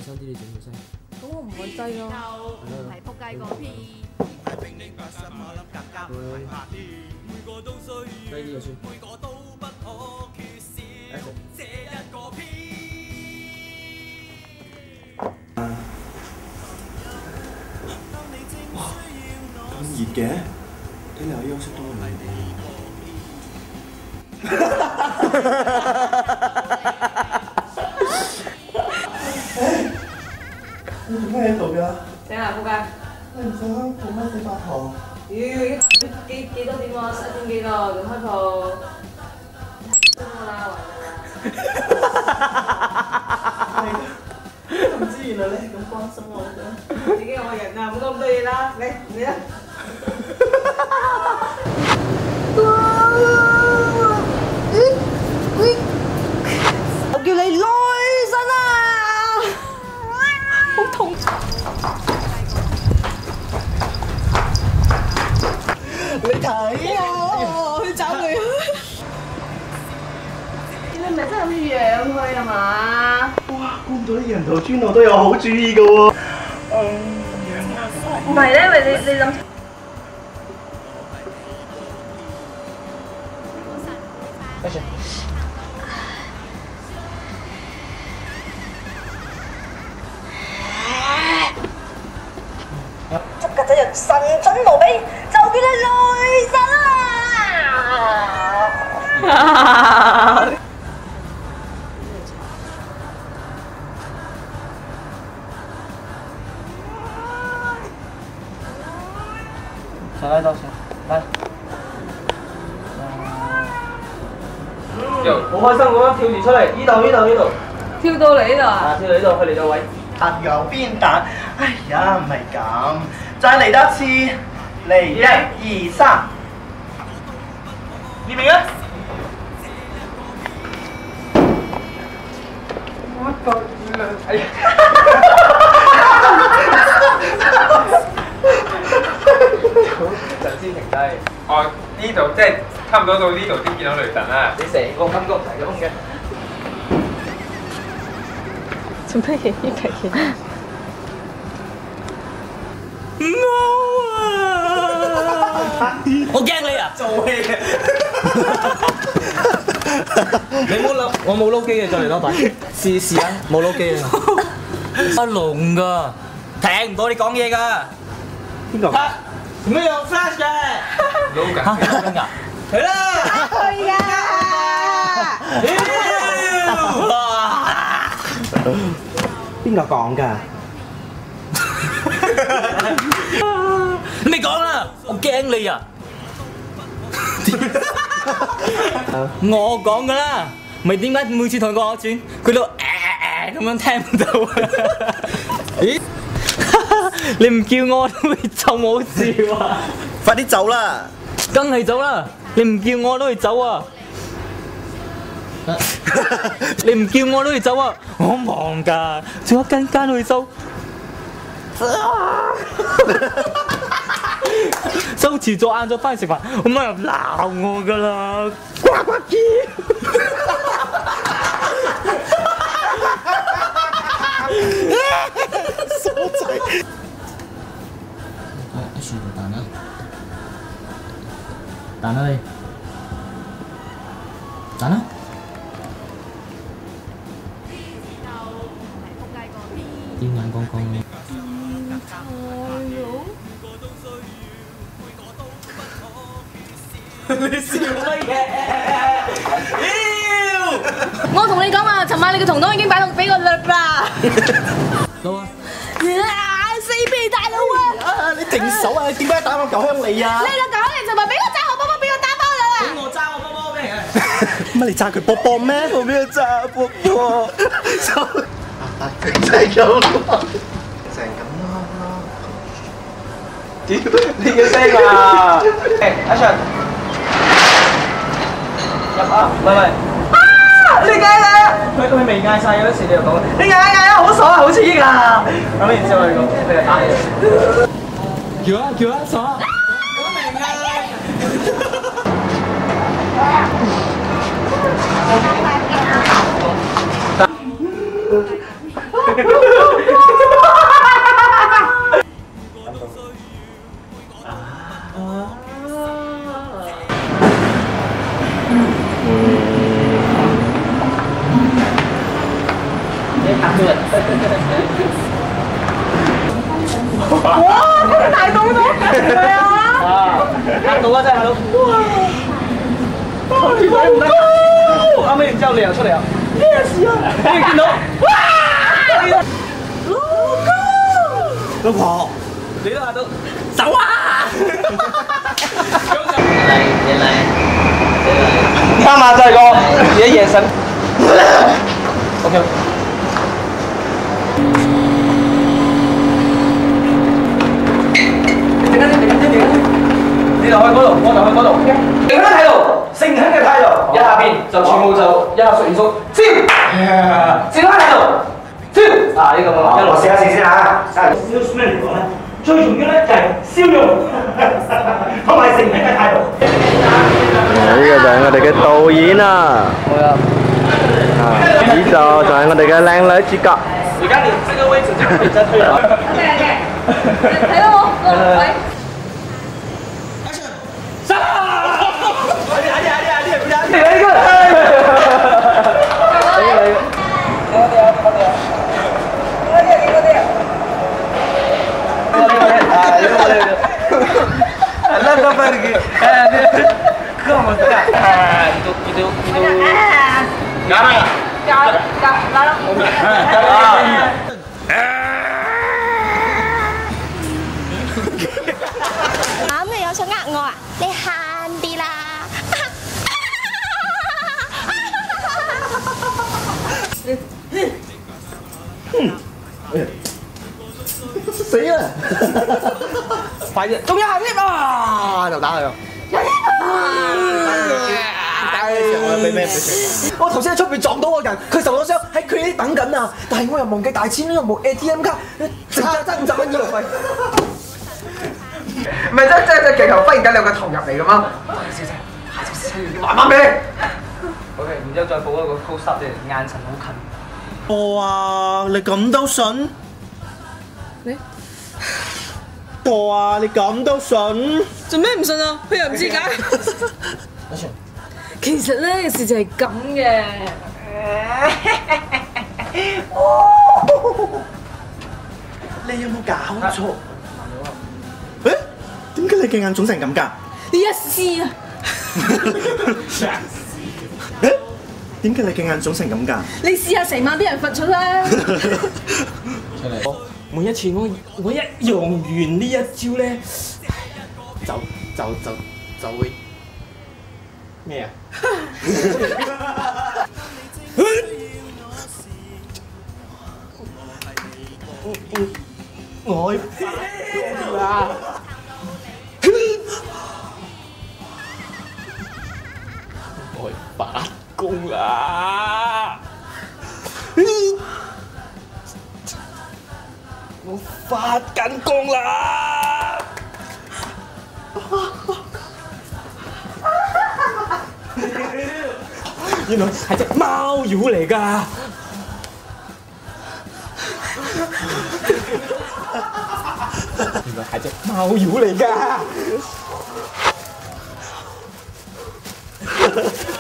聲啲，你整個聲。 咁我唔會擠咯。 係仆街個 P。 低啲就算。 哇，咁熱嘅，睇你又休息多唔係點？你做咩喺度㗎？ 醒啦，仆街！ 你唔想做咩死八堂？ 幾多點啊？11點幾咯？仲開鋪？真㗎啦， 唔知原來你係咁關心我嘅。 自己我人啊，唔好咁多嘢啦，你啊！我叫你女神啊！好痛！ 你睇啊！ 去找佢。你唔係真係咁養佢係嘛？ 哇！估唔到啲人頭豬腦都有好主意嘅喎。 唔係咧，因為你諗。 開始。 捉曱甴人神準無比，就叫你女神啊！ 上來到先，來。好開心咁樣跳住出嚟，呢度。 跳到嚟呢度啊！ 啊，跳到呢度，去嚟個位。 彈右邊彈，哎呀，唔係咁，再嚟多次，嚟1、2、3，你明啊？我個月，哎呀！ 陣先停低。哦，呢度即係差唔多到呢度先見到雷神啦。你成個感覺係咁嘅。 做咩嘢呢期嘅？ 我驚你啊！做戲嘅。你冇撈，我冇撈機嘅，再嚟撈幣。試下，冇撈機啊！阿龍㗎，聽唔到你講嘢㗎。 邊個？ 做咩有 flash 嘅？撈緊㗎。去啦！ 去㗎！ 邊個講㗎？ 你講啦，我驚你啊！我講㗎啦，咪點解每次同佢講我轉，佢都咁樣聽唔到啊？咦？你唔叫我都會走冇事啊！ 快啲走啦！ 梗係走啦！你唔叫我都會走啊！你唔叫我都會走啊！我忙㗎，仲有間間去收。收遲咗晏咗翻去食飯，咁媽又鬧我㗎啦！呱呱叫！ 傻仔！ 一樹就彈啦，彈啦你，彈啦！點眼光光嘅？你笑乜嘢？ 我同你講啊，尋晚你個銅鑼已經擺到俾我掠啦！ 到啊！ 死皮大佬啊！ 你停手啊！點解打我舊香梨啊？ 你個狗嚟尋日俾我揸我波波，俾我打包咗啊！ 我揸我波波咩嘅？ 乜你揸佢波波咩？我邊度揸波波？佢真係咁咯，成咁咯。屌，你嘅聲啊！ 阿 Sir，入啊！喂！ 你嗌啊！ 佢未嗌晒嗰時你就講， 你嗌啊！好爽啊，好刺激啊！ 咁然之後你講，你就打你。叫啊！爽！我明啊！ 大到咗，係啊！ 嚇到啊！真係嚇到！哇！條腿唔得，啱啱然之後你又出嚟啊！咩事啊？你見到？哇！老婆，你都嚇到，走啊！啱啊！就係個夜神。OK。你就去嗰度，我就去嗰度。靜喺態度，誠懇嘅態度。一下邊就全部就一下縮完縮，招。靜喺態度，招。啊呢個一路試下試先嚇。笑咩嚟講咧？最重要咧就係笑容，同埋誠懇嘅態度。 呢個就係我哋嘅導演啊！ 好啦。 呢度就係我哋嘅靚女主角。 而家你這個位置就可以再推了。 睇到我，喂。 你有想呃我啊？你慳啲啦！ 死啦！快啲，仲有下添啊！就打佢。我頭先喺出邊撞到個人，佢受咗傷，喺佢呢等緊啊！但係我又忘記帶錢，又冇 ATM 卡，剩下真50蚊醫療費。唔係真係隻鏡頭忽然間有個頭入嚟㗎嘛？小姐，下次要慢慢俾你。 OK，然之後再補一個 close up，你眼神好近。 哇！你咁都信？ 你哇！你咁都信？ 做咩唔信啊？佢又唔知解。其實咧件事就係咁嘅。 你有冇搞錯？誒？點解你嘅眼腫成咁㗎？ 你一試啊！ 誒？點解你嘅眼腫成咁㗎？ 你試下成晚俾人罰出啦！ 出嚟。 每一次我一用完呢一招咧，就會咩啊？我發功啦！我發緊功啦！原來係隻貓妖嚟㗎！原來係隻貓妖嚟㗎！